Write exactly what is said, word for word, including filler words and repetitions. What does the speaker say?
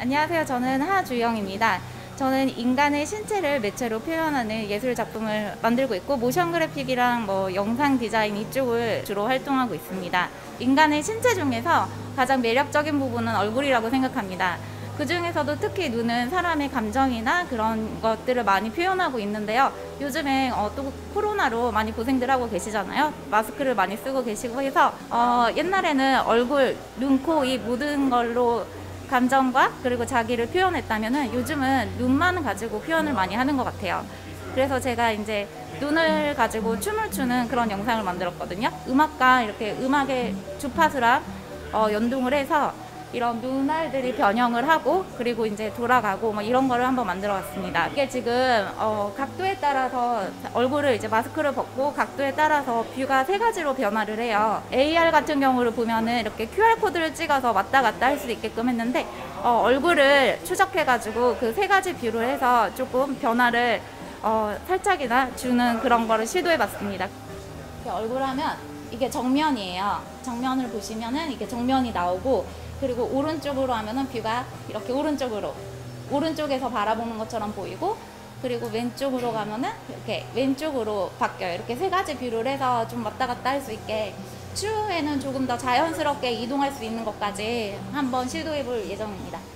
안녕하세요. 저는 하주영입니다. 저는 인간의 신체를 매체로 표현하는 예술 작품을 만들고 있고 모션 그래픽이랑 뭐 영상 디자인 이쪽을 주로 활동하고 있습니다. 인간의 신체 중에서 가장 매력적인 부분은 얼굴이라고 생각합니다. 그 중에서도 특히 눈은 사람의 감정이나 그런 것들을 많이 표현하고 있는데요. 요즘에 어, 또 코로나로 많이 고생들 하고 계시잖아요. 마스크를 많이 쓰고 계시고 해서 어, 옛날에는 얼굴, 눈, 코, 이 모든 걸로 감정과 그리고 자기를 표현했다면은 요즘은 눈만 가지고 표현을 많이 하는 것 같아요. 그래서 제가 이제 눈을 가지고 춤을 추는 그런 영상을 만들었거든요. 음악과 이렇게 음악의 주파수랑 어, 연동을 해서 이런 눈알들이 변형을 하고 그리고 이제 돌아가고 뭐 이런 거를 한번 만들어 왔습니다. 이게 지금 어, 각도에 따라서 얼굴을 이제 마스크를 벗고 각도에 따라서 뷰가 세 가지로 변화를 해요. 에이알 같은 경우를 보면은 이렇게 큐알 코드를 찍어서 왔다 갔다 할 수 있게끔 했는데 어, 얼굴을 추적해 가지고 그 세 가지 뷰를 해서 조금 변화를 어, 살짝이나 주는 그런 거를 시도해 봤습니다. 이렇게 얼굴 하면 이게 정면이에요. 정면을 보시면은 이게 정면이 나오고 그리고 오른쪽으로 하면은 뷰가 이렇게 오른쪽으로 오른쪽에서 바라보는 것처럼 보이고 그리고 왼쪽으로 가면은 이렇게 왼쪽으로 바뀌어요. 이렇게 세 가지 뷰를 해서 좀 왔다 갔다 할 수 있게 추후에는 조금 더 자연스럽게 이동할 수 있는 것까지 한번 시도해 볼 예정입니다.